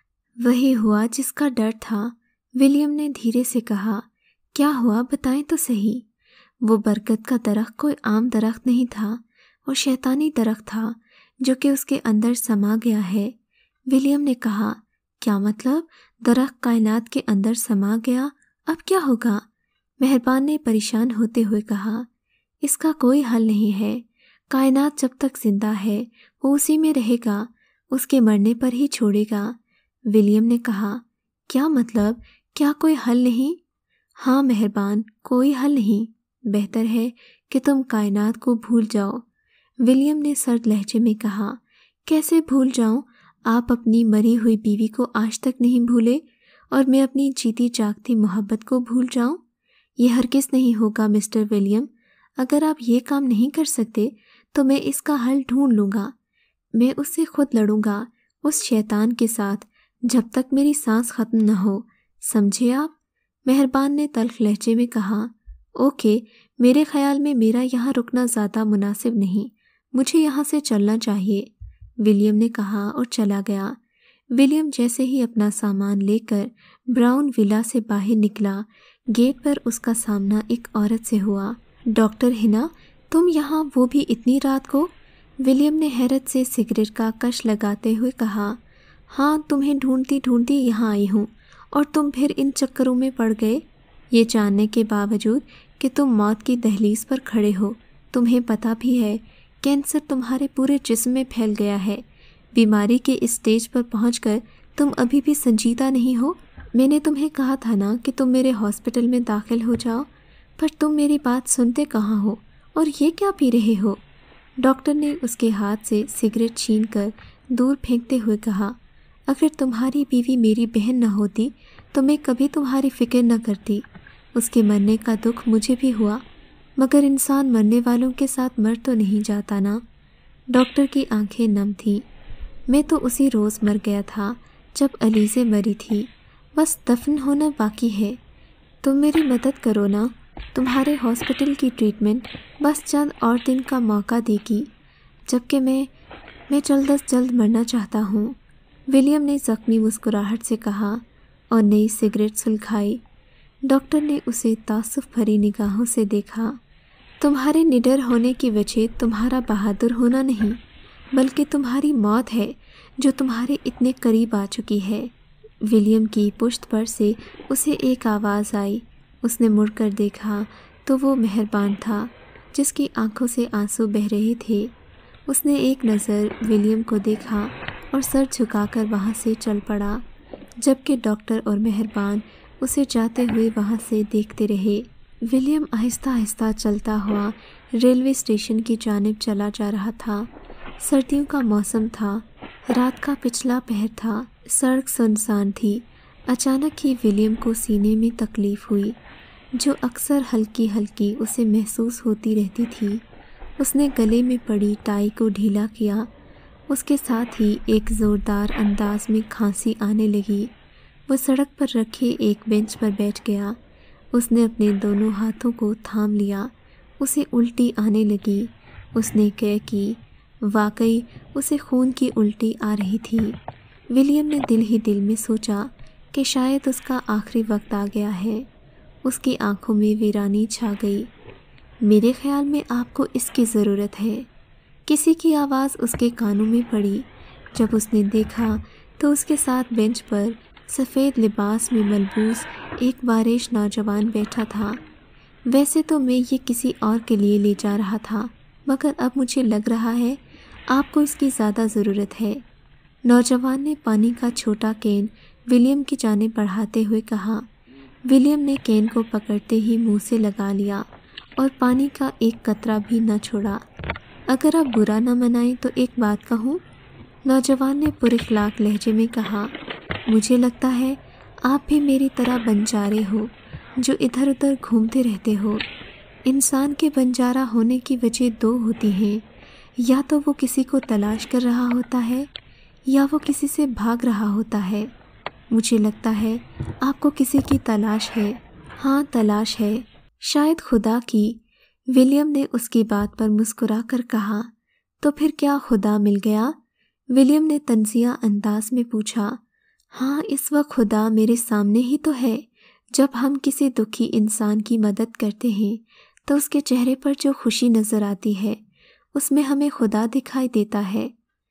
वही हुआ जिसका डर था, विलियम ने धीरे से कहा। क्या हुआ बताएं तो सही। वो बरगद का दरख्त कोई आम दरख्त नहीं था, वो शैतानी दरख्त था जो कि उसके अंदर समा गया है। विलियम ने कहा, क्या मतलब? दरख्त कायनात के अंदर समा गया, अब क्या होगा? मेहरबान ने परेशान होते हुए कहा, इसका कोई हल नहीं है। कायनात जब तक जिंदा है वो उसी में रहेगा, उसके मरने पर ही छोड़ेगा। विलियम ने कहा, क्या मतलब, क्या कोई हल नहीं? हाँ मेहरबान, कोई हल नहीं। बेहतर है कि तुम कायनात को भूल जाओ, विलियम ने सर्द लहजे में कहा। कैसे भूल जाऊं? आप अपनी मरी हुई बीवी को आज तक नहीं भूले और मैं अपनी जीती जागती मोहब्बत को भूल जाऊं? ये हरगिज़ नहीं होगा मिस्टर विलियम। अगर आप ये काम नहीं कर सकते तो मैं इसका हल ढूंढ लूँगा। मैं उससे खुद लड़ूंगा, उस शैतान के साथ, जब तक मेरी सांस ख़त्म न हो, समझे आप? मेहरबान ने तल्ख लहजे में कहा। ओके, मेरे ख्याल में मेरा यहाँ रुकना ज़्यादा मुनासिब नहीं, मुझे यहाँ से चलना चाहिए, विलियम ने कहा और चला गया। विलियम जैसे ही अपना सामान लेकर ब्राउन विला से बाहर निकला, गेट पर उसका सामना एक औरत से हुआ। डॉक्टर हिना, तुम यहाँ, वो भी इतनी रात को? विलियम ने हैरत से सिगरेट का कश लगाते हुए कहा। हाँ, तुम्हें ढूंढती ढूंढती यहाँ आई हूँ और तुम फिर इन चक्करों में पड़ गए, ये जानने के बावजूद कि तुम मौत की दहलीज पर खड़े हो। तुम्हें पता भी है कैंसर तुम्हारे पूरे जिस्म में फैल गया है। बीमारी के इस स्टेज पर पहुंचकर तुम अभी भी संजीदा नहीं हो। मैंने तुम्हें कहा था ना कि तुम मेरे हॉस्पिटल में दाखिल हो जाओ, पर तुम मेरी बात सुनते कहाँ हो, और ये क्या पी रहे हो? डॉक्टर ने उसके हाथ से सिगरेट छीन कर दूर फेंकते हुए कहा। अगर तुम्हारी बीवी मेरी बहन न होती तो मैं कभी तुम्हारी फिक्र न करती। उसके मरने का दुख मुझे भी हुआ, मगर इंसान मरने वालों के साथ मर तो नहीं जाता ना। डॉक्टर की आंखें नम थीं। मैं तो उसी रोज़ मर गया था जब अलीज़े मरी थी, बस दफन होना बाकी है। तुम मेरी मदद करो ना, तुम्हारे हॉस्पिटल की ट्रीटमेंट बस चंद और दिन का मौका देगी, जबकि मैं मैं जल्द अज जल्द मरना चाहता हूँ, विलियम ने ज़ख्मी मुस्कुराहट से कहा और नई सिगरेट सुलगाई। डॉक्टर ने उसे तासुफ भरी निगाहों से देखा। तुम्हारे निडर होने की वजह तुम्हारा बहादुर होना नहीं, बल्कि तुम्हारी मौत है जो तुम्हारे इतने करीब आ चुकी है। विलियम की पुश्त पर से उसे एक आवाज़ आई। उसने मुड़कर देखा तो वो मेहरबान था, जिसकी आंखों से आंसू बह रहे थे। उसने एक नज़र विलियम को देखा और सर झुकाकर वहाँ से चल पड़ा, जबकि डॉक्टर और मेहरबान उसे जाते हुए वहाँ से देखते रहे। विलियम आहिस्ता आहिस्ता चलता हुआ रेलवे स्टेशन की जानिब चला जा रहा था। सर्दियों का मौसम था, रात का पिछला पहर था, सड़क सुनसान थी। अचानक ही विलियम को सीने में तकलीफ़ हुई, जो अक्सर हल्की हल्की उसे महसूस होती रहती थी। उसने गले में पड़ी टाई को ढीला किया। उसके साथ ही एक ज़ोरदार अंदाज में खांसी आने लगी। वो सड़क पर रखे एक बेंच पर बैठ गया। उसने अपने दोनों हाथों को थाम लिया। उसे उल्टी आने लगी। उसने कह की, वाकई उसे खून की उल्टी आ रही थी। विलियम ने दिल ही दिल में सोचा, کہ شاید اس کا آخری وقت آ گیا ہے۔ اس کی آنکھوں میں ویرانی چھا گئی۔ میرے خیال میں آپ کو اس کی ضرورت ہے۔ کسی کی آواز اس کے کانوں میں پڑی۔ جب اس نے دیکھا تو اس کے ساتھ بینچ پر سفید لباس میں ملبوس ایک باریش نوجوان بیٹھا تھا۔ ویسے تو میں یہ کسی اور کے لیے لے جا رہا تھا، مگر اب مجھے لگ رہا ہے آپ کو اس کی زیادہ ضرورت ہے۔ نوجوان نے پانی کا چھوٹا کین ولیم کی جانب بڑھاتے ہوئے کہا۔ ولیم نے کین کو پکڑتے ہی منہ سے لگا لیا اور پانی کا ایک قطرہ بھی نہ چھوڑا۔ اگر آپ برا نہ منائیں تو ایک بات کہوں؟ نوجوان نے پر اخلاق لہجے میں کہا۔ مجھے لگتا ہے آپ بھی میری طرح بنجارے ہو جو ادھر ادھر گھومتے رہتے ہو۔ انسان کے بنجارا ہونے کی وجہ دو ہوتی ہیں، یا تو وہ کسی کو تلاش کر رہا ہوتا ہے یا وہ کسی سے بھاگ رہا ہوتا ہے۔ مجھے لگتا ہے آپ کو کسی کی تلاش ہے۔ ہاں تلاش ہے، شاید خدا کی۔ ولیم نے اس کی بات پر مسکرا کر کہا۔ تو پھر کیا خدا مل گیا؟ ولیم نے طنزیہ انداز میں پوچھا۔ ہاں اس وقت خدا میرے سامنے ہی تو ہے۔ جب ہم کسی دکھی انسان کی مدد کرتے ہیں تو اس کے چہرے پر جو خوشی نظر آتی ہے اس میں ہمیں خدا دکھائی دیتا ہے،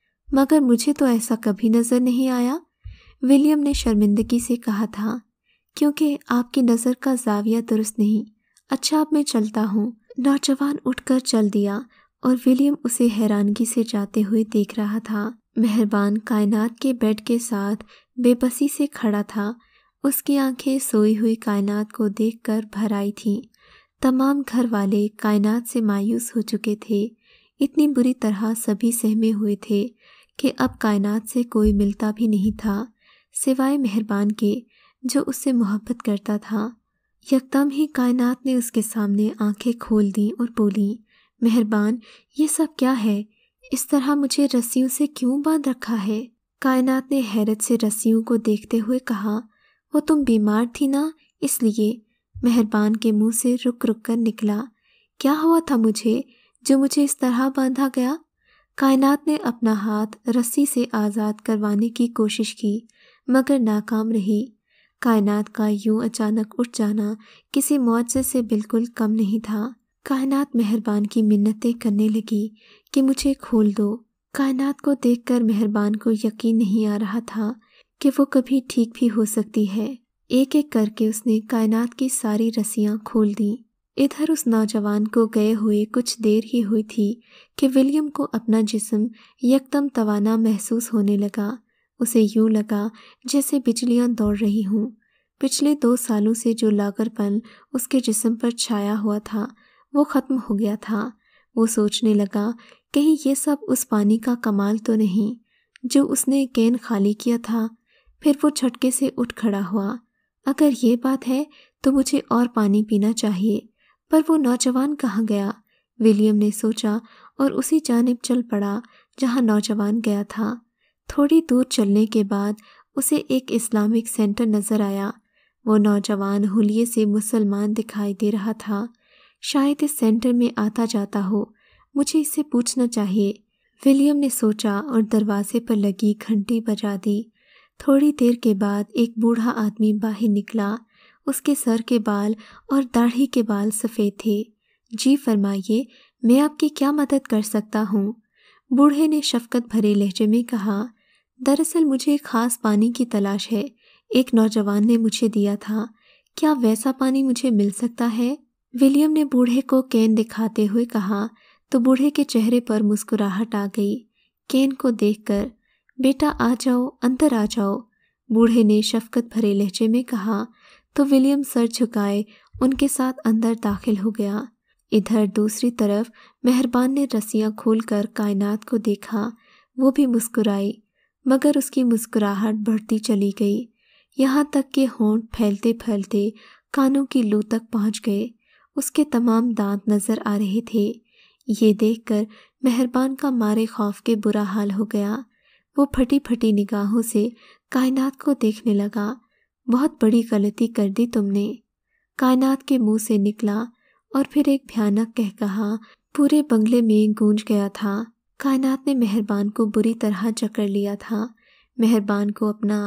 مگر مجھے تو ایسا کبھی نظر نہیں آیا، ولیم نے شرمندگی سے کہا تھا، کیونکہ آپ کی نظر کا زاویہ درست نہیں۔ اچھا اب میں چلتا ہوں۔ نوجوان اٹھ کر چل دیا اور ولیم اسے حیرانگی سے جاتے ہوئے دیکھ رہا تھا۔ مہربان کائنات کے بیڈ کے ساتھ بے بسی سے کھڑا تھا۔ اس کی آنکھیں سوئی ہوئی کائنات کو دیکھ کر بھر آئی تھیں۔ تمام گھر والے کائنات سے مایوس ہو چکے تھے۔ اتنی بری طرح سبھی سہمے ہوئے تھے کہ اب کائنات سے کوئی ملتا بھی نہیں تھا سوائے مہربان کے جو اس سے محبت کرتا تھا۔ یکدم ہی کائنات نے اس کے سامنے آنکھیں کھول دیں اور بولی، مہربان یہ سب کیا ہے؟ اس طرح مجھے رسیوں سے کیوں باندھ رکھا ہے؟ کائنات نے حیرت سے رسیوں کو دیکھتے ہوئے کہا، وہ تم بیمار تھی نا، اس لیے۔ مہربان کے منہ سے رک رک کر نکلا، کیا ہوا تھا مجھے جو مجھے اس طرح باندھا گیا؟ کائنات نے اپنا ہاتھ رسی سے آزاد کروانے کی کوشش کی مگر ناکام رہی۔ کائنات کا یوں اچانک اٹھ جانا کسی معجزے سے بالکل کم نہیں تھا۔ کائنات مہربان کی منتیں کرنے لگی کہ مجھے کھول دو۔ کائنات کو دیکھ کر مہربان کو یقین نہیں آ رہا تھا کہ وہ کبھی ٹھیک بھی ہو سکتی ہے۔ ایک ایک کر کے اس نے کائنات کی ساری رسیاں کھول دیں۔ ادھر اس نوجوان کو گئے ہوئے کچھ دیر ہی ہوئی تھی کہ ولیم کو اپنا جسم یکدم توانا محسوس ہونے لگا۔ اسے یوں لگا جیسے بجلیاں دوڑ رہی ہوں۔ پچھلے دو سالوں سے جو لاغر پن اس کے جسم پر چھایا ہوا تھا وہ ختم ہو گیا تھا۔ وہ سوچنے لگا کہیں یہ سب اس پانی کا کمال تو نہیں جو اس نے کین خالی کیا تھا۔ پھر وہ جھٹکے سے اٹھ کھڑا ہوا۔ اگر یہ بات ہے تو مجھے اور پانی پینا چاہیے، پر وہ نوجوان کہاں گیا؟ ولیم نے سوچا اور اسی جانب چل پڑا جہاں نوجوان گیا تھا۔ تھوڑی دور چلنے کے بعد اسے ایک اسلامک سینٹر نظر آیا۔ وہ نوجوان حلیے سے مسلمان دکھائی دے رہا تھا۔ شاید اس سینٹر میں آتا جاتا ہو، مجھے اس سے پوچھنا چاہیے، ولیم نے سوچا اور دروازے پر لگی گھنٹی بجا دی۔ تھوڑی دیر کے بعد ایک بوڑھا آدمی باہر نکلا۔ اس کے سر کے بال اور داڑھی کے بال سفید تھے۔ جی فرمائیے، میں آپ کی کیا مدد کر سکتا ہوں؟ بوڑھے نے شفقت بھرے لہجے میں کہا، دراصل مجھے ایک خاص پانی کی تلاش ہے، ایک نوجوان نے مجھے دیا تھا، کیا ویسا پانی مجھے مل سکتا ہے؟ ولیم نے بوڑھے کو کین دکھاتے ہوئے کہا تو بوڑھے کے چہرے پر مسکراہٹ آ گئی کین کو دیکھ کر۔ بیٹا آ جاؤ، اندر آ جاؤ، بوڑھے نے شفقت بھرے لہجے میں کہا تو ولیم سر جھکائے ان کے ساتھ اندر داخل ہو گیا۔ ادھر دوسری طرف مہربان نے رسیاں کھول کر کائنات کو دیکھا۔ وہ بھی مسکرائی مگر اس کی مسکراہٹ بڑھتی چلی گئی، یہاں تک کہ ہونٹ پھیلتے پھیلتے کانوں کی لو تک پہنچ گئے۔ اس کے تمام دانت نظر آ رہے تھے۔ یہ دیکھ کر مہربان کا مارے خوف کے برا حال ہو گیا۔ وہ پھٹی پھٹی نگاہوں سے کائنات کو دیکھنے لگا۔ بہت بڑی غلطی کر دی تم نے، کائنات کے منہ سے نکلا، اور پھر ایک بھیانک قہقہا پورے بنگلے میں گونج گیا تھا۔ کائنات نے مہربان کو بری طرح جکڑ لیا تھا۔ مہربان کو اپنا آپ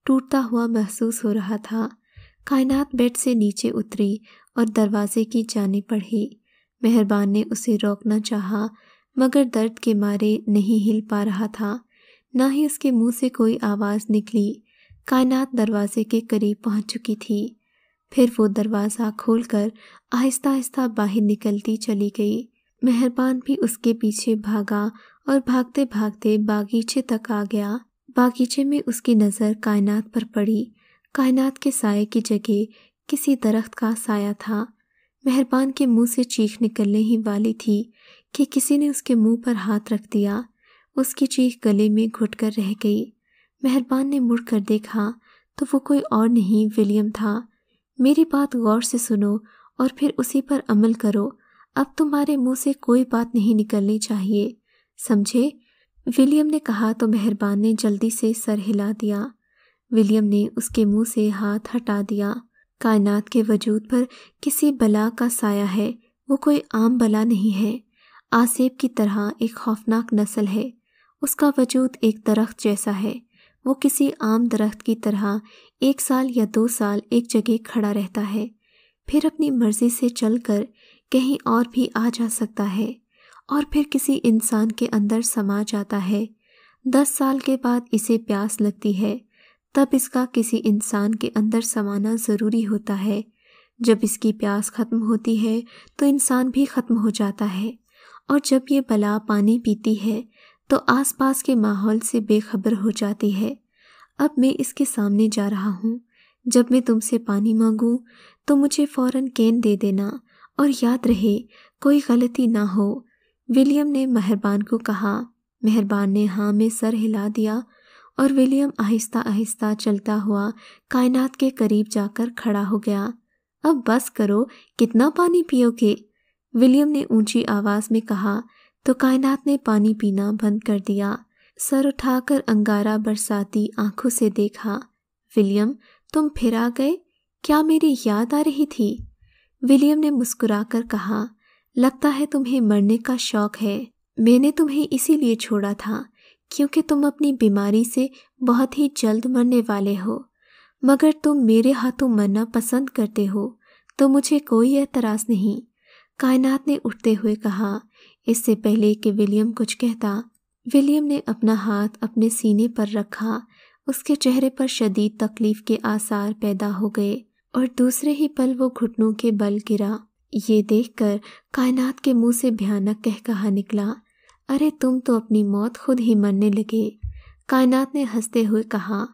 टूटता हुआ महसूस हो रहा था। कायनात बेड से नीचे उतरी और दरवाजे की जानिब बढ़ी। मेहरबान ने उसे रोकना चाहा, मगर दर्द के मारे नहीं हिल पा रहा था, ना ही उसके मुंह से कोई आवाज़ निकली। कायनात दरवाजे के करीब पहुंच चुकी थी। फिर वो दरवाज़ा खोलकर आहिस्ता आहिस्ता बाहर निकलती चली गई। मेहरबान भी उसके पीछे भागा और भागते भागते बागीचे तक आ गया। बागीचे में उसकी नज़र कायनात पर पड़ी। कायनात के साये की जगह किसी दरख्त का साया था। मेहरबान के मुंह से चीख निकलने ही वाली थी कि किसी ने उसके मुंह पर हाथ रख दिया। उसकी चीख गले में घुटकर रह गई। मेहरबान ने मुड़कर देखा तो वो कोई और नहीं, विलियम था। मेरी बात गौर से सुनो और फिर उसी पर अमल करो। अब तुम्हारे मुंह से कोई बात नहीं निकलनी चाहिए, समझे? विलियम ने कहा तो मेहरबान ने जल्दी से सर हिला दिया। विलियम ने उसके मुंह से हाथ हटा दिया। कायनात के वजूद पर किसी बला का साया है। वो कोई आम बला नहीं है। आसेब की तरह एक खौफनाक नस्ल है। उसका वजूद एक दरख्त जैसा है। वो किसी आम दरख्त की तरह एक साल या दो साल एक जगह खड़ा रहता है, फिर अपनी मर्जी से चलकर कहीं और भी आ जा सकता है और फिर किसी इंसान के अंदर समा जाता है। दस साल के बाद इसे प्यास लगती है, तब इसका किसी इंसान के अंदर समाना ज़रूरी होता है। जब इसकी प्यास ख़त्म होती है तो इंसान भी ख़त्म हो जाता है, और जब ये बला पानी पीती है तो आसपास के माहौल से बेखबर हो जाती है। अब मैं इसके सामने जा रहा हूँ। जब मैं तुमसे पानी मांगूँ तो मुझे फ़ौरन कैन दे देना, और याद रहे कोई गलती ना हो। विलियम ने मेहरबान को कहा। मेहरबान ने हाँ में सर हिला दिया और विलियम आहिस्ता आहिस्ता चलता हुआ कायनात के करीब जाकर खड़ा हो गया। अब बस करो, कितना पानी पियोगे? विलियम ने ऊंची आवाज़ में कहा तो कायनात ने पानी पीना बंद कर दिया। सर उठाकर अंगारा बरसाती आंखों से देखा। विलियम, तुम फिर आ गए? क्या मेरी याद आ रही थी? विलियम ने मुस्कुराकर कहा, लगता है तुम्हें मरने का शौक है। मैंने तुम्हें इसीलिए छोड़ा था क्योंकि तुम अपनी बीमारी से बहुत ही जल्द मरने वाले हो, मगर तुम मेरे हाथों मरना पसंद करते हो तो मुझे कोई एतराज़ नहीं। कायनात ने उठते हुए कहा। इससे पहले कि विलियम कुछ कहता, विलियम ने अपना हाथ अपने सीने पर रखा। उसके चेहरे पर शदीद तकलीफ के आसार पैदा हो गए और दूसरे ही पल वो घुटनों के बल गिरा। ये देखकर कायनात के मुंह से भयानक कहकहा निकला, अरे तुम तो अपनी मौत खुद ही मरने लगे। कायनात ने हंसते हुए कहा।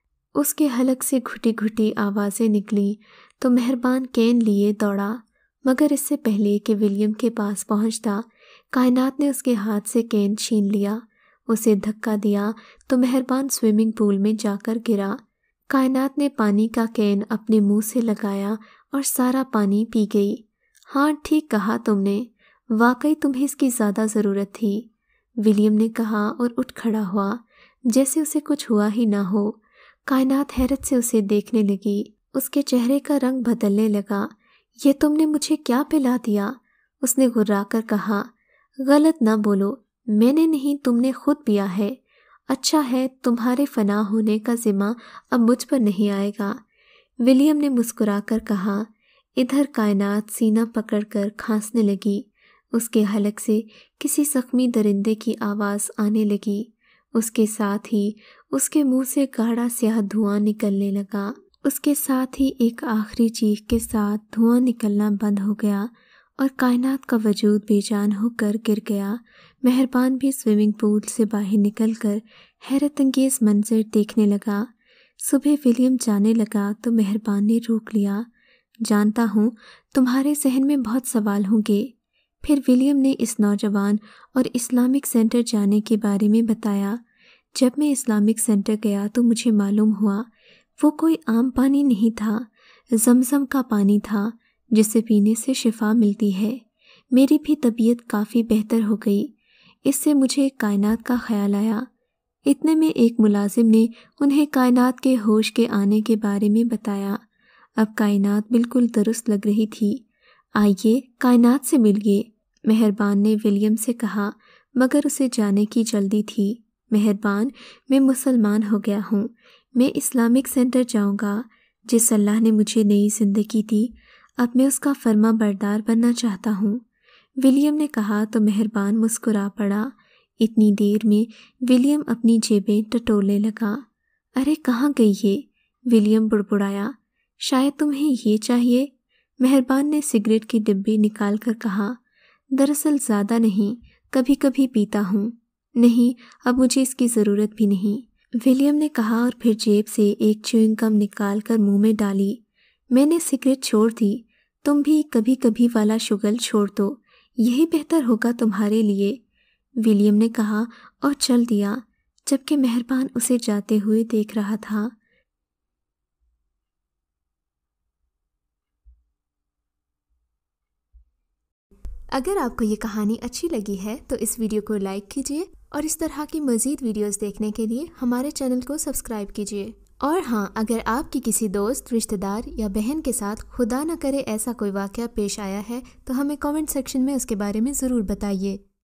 उसके हलक से घुटी घुटी आवाज़ें निकली तो मेहरबान कैन लिए दौड़ा, मगर इससे पहले कि विलियम के पास पहुंचता, कायनात ने उसके हाथ से कैन छीन लिया। उसे धक्का दिया तो मेहरबान स्विमिंग पूल में जाकर गिरा। कायनात ने पानी का कैन अपने मुंह से लगाया और सारा पानी पी गई। हाँ, ठीक कहा तुमने, वाकई तुम्हें इसकी ज़्यादा ज़रूरत थी, विलियम ने कहा और उठ खड़ा हुआ जैसे उसे कुछ हुआ ही ना हो। कायनात हैरत से उसे देखने लगी। उसके चेहरे का रंग बदलने लगा। ये तुमने मुझे क्या पिला दिया? उसने घुर्राकर कहा। गलत ना बोलो, मैंने नहीं, तुमने खुद पिया है। अच्छा है, तुम्हारे फना होने का जिम्मा अब मुझ पर नहीं आएगा, विलियम ने मुस्कुराकर कहा। इधर कायनात सीना पकड़कर खांसने लगी। उसके हलक से किसी जख्मी दरिंदे की आवाज़ आने लगी। उसके साथ ही उसके मुंह से गाढ़ा स्याह धुआं निकलने लगा। उसके साथ ही एक आखिरी चीख के साथ धुआं निकलना बंद हो गया और कायनात का वजूद बेजान होकर गिर गया। मेहरबान भी स्विमिंग पूल से बाहर निकलकर हैरत अंगेज़ मंजर देखने लगा। सुबह विलियम जाने लगा तो मेहरबान ने रोक लिया। जानता हूँ तुम्हारे जहन में बहुत सवाल होंगे। फिर विलियम ने इस नौजवान और इस्लामिक सेंटर जाने के बारे में बताया। जब मैं इस्लामिक सेंटर गया तो मुझे मालूम हुआ वो कोई आम पानी नहीं था, जमजम का पानी था जिसे पीने से शिफा मिलती है। मेरी भी तबीयत काफ़ी बेहतर हो गई। इससे मुझे कायनात का ख्याल आया। इतने में एक मुलाजिम ने उन्हें कायनात के होश के आने के बारे में बताया। अब कायनात बिल्कुल दुरुस्त लग रही थी। आइए कायनात से मिलिए, मेहरबान ने विलियम से कहा, मगर उसे जाने की जल्दी थी। मेहरबान, मैं मुसलमान हो गया हूँ। मैं इस्लामिक सेंटर जाऊंगा। जिस अल्लाह ने मुझे नई ज़िंदगी दी, अब मैं उसका फर्मा बरदार बनना चाहता हूँ। विलियम ने कहा तो मेहरबान मुस्कुरा पड़ा। इतनी देर में विलियम अपनी जेबें टटोलने लगा। अरे कहाँ गई ये? विलियम बुड़बुड़ाया। शायद तुम्हें ये चाहिए? मेहरबान ने सिगरेट की डिब्बी निकाल कर कहा। दरअसल ज़्यादा नहीं, कभी कभी पीता हूँ। नहीं, अब मुझे इसकी ज़रूरत भी नहीं, विलियम ने कहा और फिर जेब से एक च्युइंग गम निकाल कर मुँह में डाली। मैंने सिगरेट छोड़ दी, तुम भी कभी कभी वाला शुगल छोड़ दो, यही बेहतर होगा तुम्हारे लिए, विलियम ने कहा और चल दिया, जबकि मेहरबान उसे जाते हुए देख रहा था। अगर आपको ये कहानी अच्छी लगी है तो इस वीडियो को लाइक कीजिए और इस तरह की मज़ीद वीडियोस देखने के लिए हमारे चैनल को सब्सक्राइब कीजिए। और हाँ, अगर आपकी किसी दोस्त, रिश्तेदार या बहन के साथ खुदा न करे ऐसा कोई वाक़या पेश आया है तो हमें कमेंट सेक्शन में उसके बारे में ज़रूर बताइए।